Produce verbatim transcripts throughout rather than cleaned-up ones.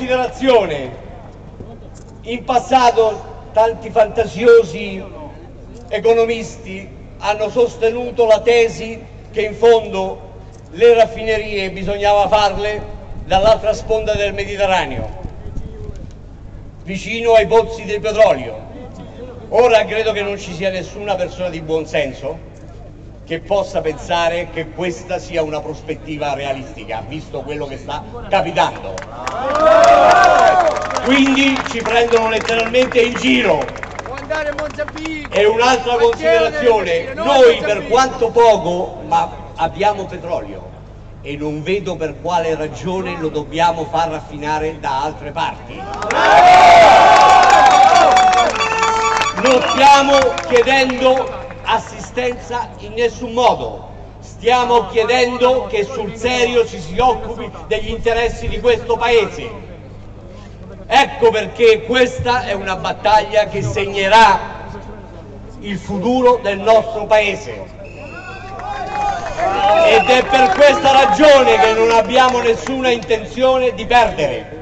considerazione. In passato tanti fantasiosi economisti hanno sostenuto la tesi che in fondo le raffinerie bisognava farle dall'altra sponda del Mediterraneo, vicino ai pozzi del petrolio. Ora credo che non ci sia nessuna persona di buon senso che possa pensare che questa sia una prospettiva realistica, visto quello che sta capitando. Quindi ci prendono letteralmente in giro. E un'altra considerazione, noi per quanto poco, ma abbiamo petrolio e non vedo per quale ragione lo dobbiamo far raffinare da altre parti. Non stiamo chiedendo assistenza in nessun modo, stiamo chiedendo che sul serio ci si occupi degli interessi di questo Paese. Ecco perché questa è una battaglia che segnerà il futuro del nostro Paese. Ed è per questa ragione che non abbiamo nessuna intenzione di perdere.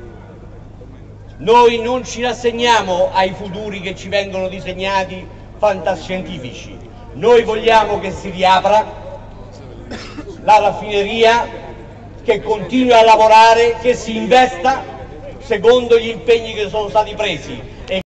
Noi non ci rassegniamo ai futuri che ci vengono disegnati fantascientifici. Noi vogliamo che si riapra la raffineria, che continui a lavorare, che si investa secondo gli impegni che sono stati presi.